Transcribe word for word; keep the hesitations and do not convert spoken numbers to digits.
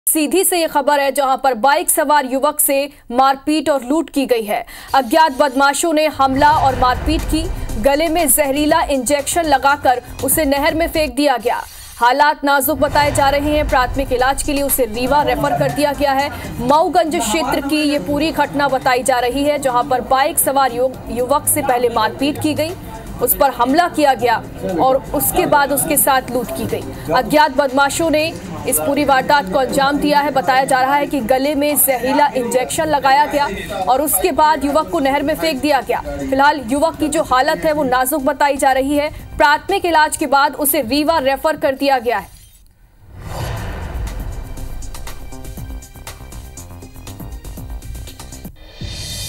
सीधी से ये खबर है जहां पर बाइक सवार युवक से मारपीट और लूट की गई है। अज्ञात बदमाशों ने हमला और मारपीट की। गले में जहरीला इंजेक्शन लगाकर उसे नहर में फेंक दिया गया। हालात नाजुक बताए जा रहे हैं। प्राथमिक इलाज के लिए उसे रीवा रेफर कर दिया गया है। मऊगंज क्षेत्र की ये पूरी घटना बताई जा रही है जहां पर बाइक सवार युवक से पहले मारपीट की गई, उस पर हमला किया गया और उसके बाद उसके साथ लूट की गई। अज्ञात बदमाशों ने इस पूरी वारदात को अंजाम दिया है। बताया जा रहा है कि गले में जहरीला इंजेक्शन लगाया गया और उसके बाद युवक को नहर में फेंक दिया गया। फिलहाल युवक की जो हालत है वो नाजुक बताई जा रही है। प्राथमिक इलाज के बाद उसे रीवा रेफर कर दिया गया है।